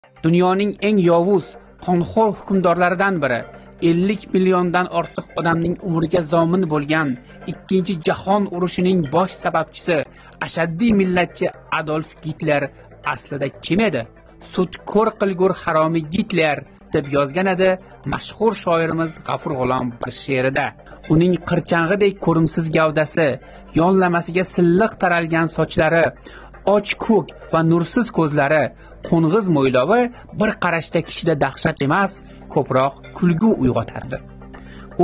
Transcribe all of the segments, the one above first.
Dunyoning eng yovuz, qonxo'r hukmdorlaridan biri, 50 milliondan ortiq odamning umriga zomin bo'lgan Ikkinchi jahon urushining bosh sababchisi, ashaddiy millatchi Adolf Gitler aslida kim edi? Sudko'r qilgur haromi Gitler deb yozgan edi mashhur shoirimiz G'afur G'ulom bir she'rida. Uning qirchang'idek ko'rimsiz gavdasi, yonlamasiga silliq taralgan sochlari, och ko'k va nursiz ko'zlari, qo'ng'iz mo'ylovi bir qarashda kishida dahshat emas, ko'proq kulgu uyg'otardi. U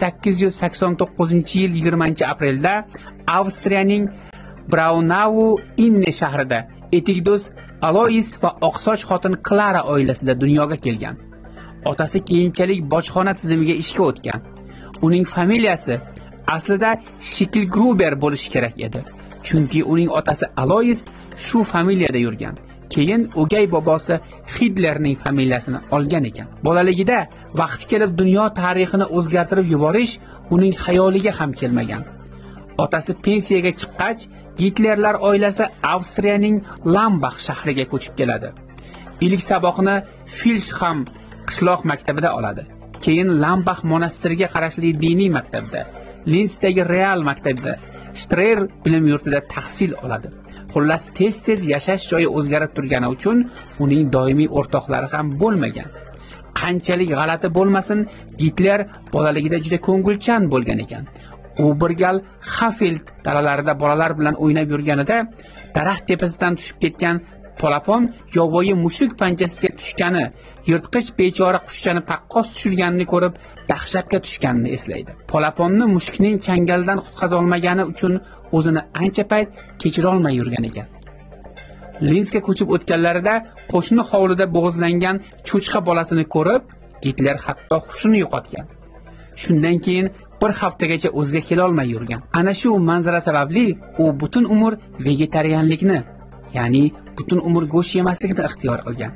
1889-yil 20-aprelda Avstriyaning Braunau Inne shahrida etikdo'z Alois va oqsoch xotin Klara oilasida dunyoga kelgan. Otasi keyinchalik bojxona tizimiga ishga o'tgan. Uning familiyasi aslida Schicklgruber bo'lishi kerak edi. Chunki uning otasi Alois shu familiyada yurgan. Keyin o'gay bobosi Hitlerning familiyasini olgan ekan. Bolaligida vaqti kelib dunyo tarixini o'zgartirib yuborish uning xayoliga ham kelmagan. Otasi pensiyaga chiqqach, Gitlerlar oilasi Avstriyaning Lambach shahriga ko'chib keladi. Ilk saboqni Filsham qishloq maktabida oladi. Keyin Lambach monastiriga qarashli diniy maktabda, Linzdagi Real maktabida, Strer bilim yurtida tahsil oladi. Xullas, tez-tez yashash joyi o'zgarib turgani uchun uning doimiy o'rtoqlari ham bo'lmagan. Qanchalik g'alati bo'lmasin, Gitler bolaligida juda ko'ngilchan bo'lgan ekan. U bir gal Hafeld dalalarida bolalar bilan o'ynab yurganida daraxt tepasidan tushib ketgan polapon yovvoyi mushuk panjasiga tushgani, yirtqich bechora qushchani taqqos tushirganini ko'rib dahshatga tushganini eslaydi. Polaponni mushukning changalidan qutqaza olmagani uchun o'zini ancha payt kechira olmay yurgan ekan. Linzga ko'chib o'tganlarida qo'shni hovlida bo'g'izlangan cho'chqa bolasini ko'rib, Gitler hatto hushini yo'qotgan. Shundan keyin bir haftagacha o'ziga kela olmay yurgan. Ana shu manzara sababli u butun umr vegetarianlikni, ya'ni butun umr go'sht yemaslikni ixtiyor qilgan.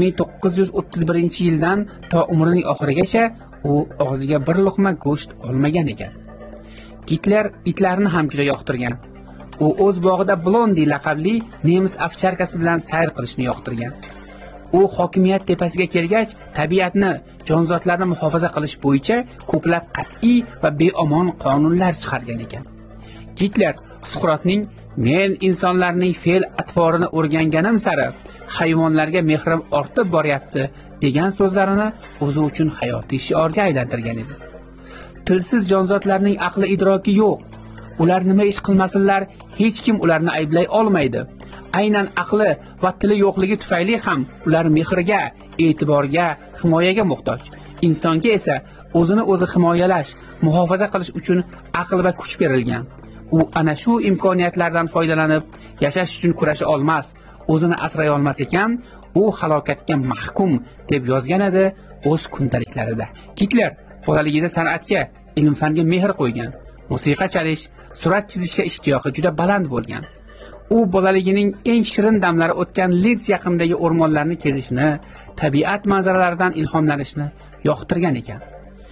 1931-yildan to umrining oxirigacha u og'ziga bir luqma go'sht olmagan ekan. Gitler itlarni ham juda yoqtirgan. U o'z bog'ida Blondi laqabli nemis ovcharkasi bilan sayr qilishni yoqtirgan. U hokimiyat tepasiga kelgach, tabiatni, jonzotlarni muhofaza qilish bo'yicha ko'plab qat'iy va beomon qonunlar chiqargan ekan. Gitler Suqrotning "Men insonlarning fe'l atvorini o'rganganim sari hayvonlarga mehrim ortib boryapti" degan so'zlarini o'zi uchun hayotiy shiorga aylantirgan edi. Tilsiz jonzotlarning aqli idroki yo'q. Ular nima ish qilmasinlar, hech kim ularni ayblay olmaydi. Aynan aqli va tili yo'qligi tufayli ham ular mehrga, e'tiborga, himoyaga muhtoj. Insonga esa o'zini o'zi himoyalash, muhofaza qilish uchun aql va kuch berilgan. U ana shu imkoniyatlardan foydalanib, yashash uchun kurasha olmas, o'zini asray olmas ekan, u halokatga mahkum deb yozgan edi o'z kundaliklarida. Gitler bolaligida san'atga, ilm-fanga mehr qo'ygan. Musiqa chalish, surat chizishga ishtiyoqi juda baland bo'lgan. U bolaligining eng shirin damlari o'tgan Linz yaqinidagi o'rmonlarni kezishni, tabiat manzaralaridan ilhomlanishni yoqtirgan ekan.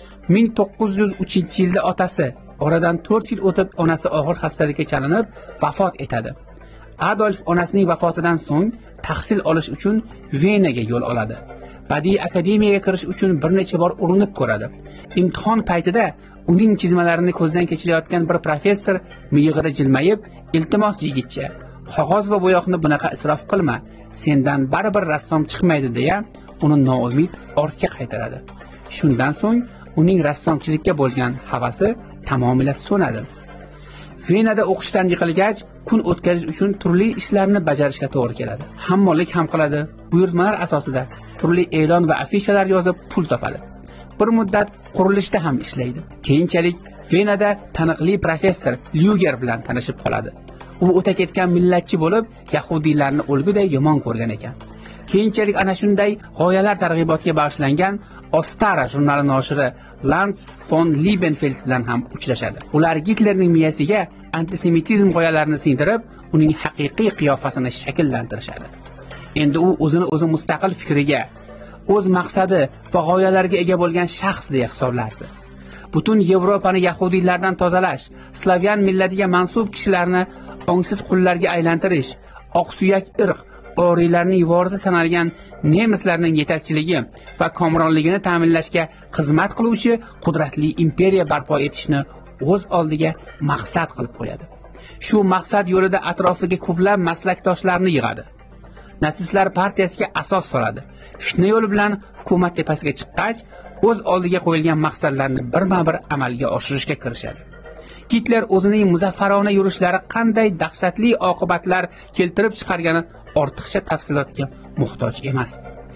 1903-yilda otasi, oradan 4 yil o'tib onasi og'ir xastalikka chalinib vafot etadi. Adolf onasining vafotidan so'ng tahsil olish uchun Venaga yo'l oladi. Badiiy akademiyaga kirish uchun bir necha bor urinib ko'radi. Imtihon paytida uning chizmalarini ko'zdan kechirayotgan bir professor miyig'ida jilmayib, "Iltimos yigitcha, qog'oz va bo'yoqni bunaqa isrof qilma, sendan baribir rassom chiqmaydi" deya uni noumid ortga qaytaradi. Shundan so'ng uning rassomchilikka bo'lgan havasi tamomila so'nadi. Venada o'qishdan yiqilgach, kun o'tkazish uchun turli ishlarni bajarishga to'g'ri keladi. Hammollik ham qiladi. Buyurtmalar asosida turli e'lon va afishalar yozib pul topadi. Bir muddat qurilishda ham ishlaydi. Keyinchalik Venada taniqli professor Lyuger bilan tanishib qoladi. U o'ta ketgan millatchi bo'lib, yahudiylarni o'lguday yomon ko'rgan ekan. Keyinchalik ana shunday g'oyalar targ'ibotiga bag'ishlangan Ostara jurnali noshiri Lanz von Liebenfels bilan ham uchrashadi. Ular Gitlerning miyasiga antisemitizm g'oyalarini singdirib, uning haqiqiy qiyofasini shakllantirishadi. Endi u o'zini o'zi mustaqil fikriga, o'z maqsadi va g'oyalariga ega bo'lgan shaxs deya hisoblardi. Butun Yevropani yahudiylardan tozalash, Slavyan millatiga mansub kishilarni ongsiz qullarga aylantirish, oqsuyak irq, oriylarning vorisi sanalgan nemislarning yetakchiligi va komronligini ta'minlashga xizmat qiluvchi qudratli imperiya barpo etishni o'z oldiga maqsad qilib qo'yadi. Shu maqsad yo'lida atrofiga ko'plab maslakdoshlarni yig'adi. Natsistlar partiyasiga asos soladi. Fitna yo'li bilan hukumat tepasiga chiqqach, o'z oldiga qo'yilgan maqsadlarni birma-bir amalga oshirishga kirishadi. Gitler o'zining muzaffarona yurishlari qanday dahshatli oqibatlar keltirib chiqargani ortiqcha tafsilotga muhtoj emas.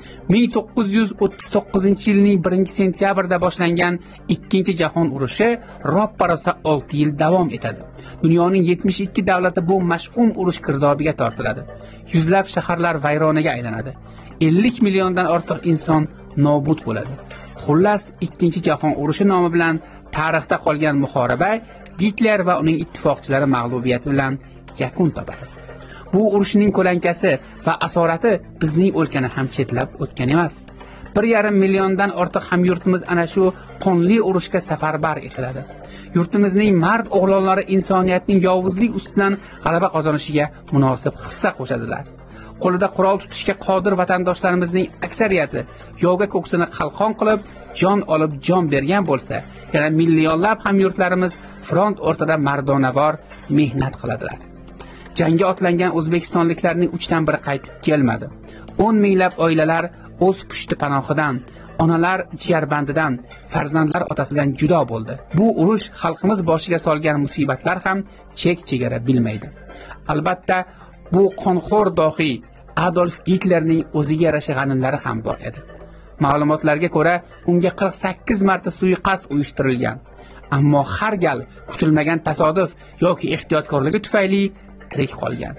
1939-yilning 1-sentyabrida boshlangan Ikkinchi jahon urushi roppa-rosa 6 yil davom etadi. Dunyoning 72 davlati bu mash'um urush girdobiga tortiladi. Yuzlab shaharlar vayronaga aylanadi. 50 milliondan ortiq inson nobud bo'ladi. Xullas, Ikkinchi jahon urushi nomi bilan tarixda qolgan muhoriba Gitler va uning ittifoqchilari mag'lubiyati bilan yakun topadi. Bu urushning ko'lankasi va asorati bizning o'lkani ham chetlab o'tgan emas. 1,5 milliondan ortiq hamyurtimiz ana shu qonli urushga safarbar etiladi. Yurtimizning mard o'g'lonlari insoniyatning yovuzlik ustidan g'alaba qozonishiga munosib hissa qo'shadilar. Qo'lida qurol tutishga qodir vatandoshlarimizning aksariyati yovga ko'ksini qalqon qilib, jon olib jon bergan bo'lsa, yana millionlab hamyurtlarimiz front o'rtada mardonavor mehnat qiladilar. Jangga otlangan o'zbekistonliklarning 3dan biri qaytib kelmadi. 10 minglab oilalar o'z pushti panohidan, onalar jigarbandidan, farzandlar otasidan judo bo'ldi. Bu urush xalqimiz boshiga solgan musibatlar ham chek-chegara bilmaydi. Albatta, bu qonxo'r dohiy Adolf Gitlerning o'ziga yarasha g'animlari ham bor edi. Ma'lumotlarga ko'ra, unga 48 marta suiqasd uyushtirilgan. Ammo har gal kutilmagan tasodif yoki ehtiyotkorligi tufayli tirik qolgan.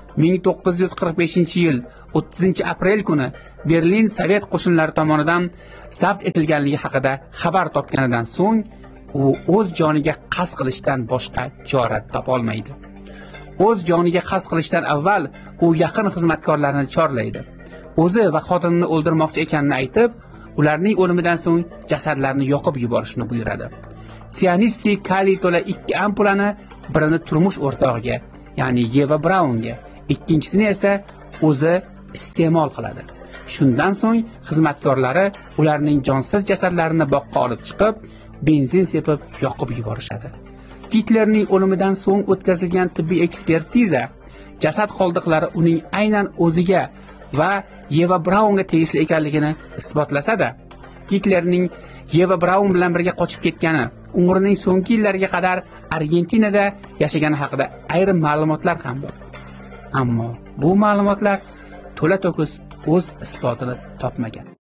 1945-yil 30-aprel kuni Berlin Sovet qo'shinlari tomonidan zabt etilganligi haqida xabar topganidan so'ng u o'z joniga qasd qilishdan boshqa chora topolmaydi. O'z joniga qasd qilishdan avval u yaqin xizmatkorlarini chorlaydi. O'zi va xotinini o'ldirmoqchi ekanini aytib, ularning o'limidan so'ng jasadlarni yoqib yuborishni buyuradi. Tsianissi kaliy to'la 2 ampulani birini turmush o'rtog'iga, ya'ni Yeva Braunga, ikkinchisini esa o'zi iste'mol qiladi. Shundan so'ng xizmatkorlari ularning jonsiz jasadlarini boqqa olib chiqib, benzin sepib yoqib yuborishadi. Gitlerning o'limidan so'ng o'tkazilgan tibbiy ekspertiza jasad qoldiqlari uning aynan o'ziga va Yeva Braunga tegishli ekanligini isbotlasa-da, Gitlerning Yeva Braun bilan birga qochib ketgani, umrining so'nggi yillariga qadar Argentinada yashagani haqida ayrim ma'lumotlar ham bor. Ammo bu ma'lumotlar to'la-to'kis o'z isbotini topmagan.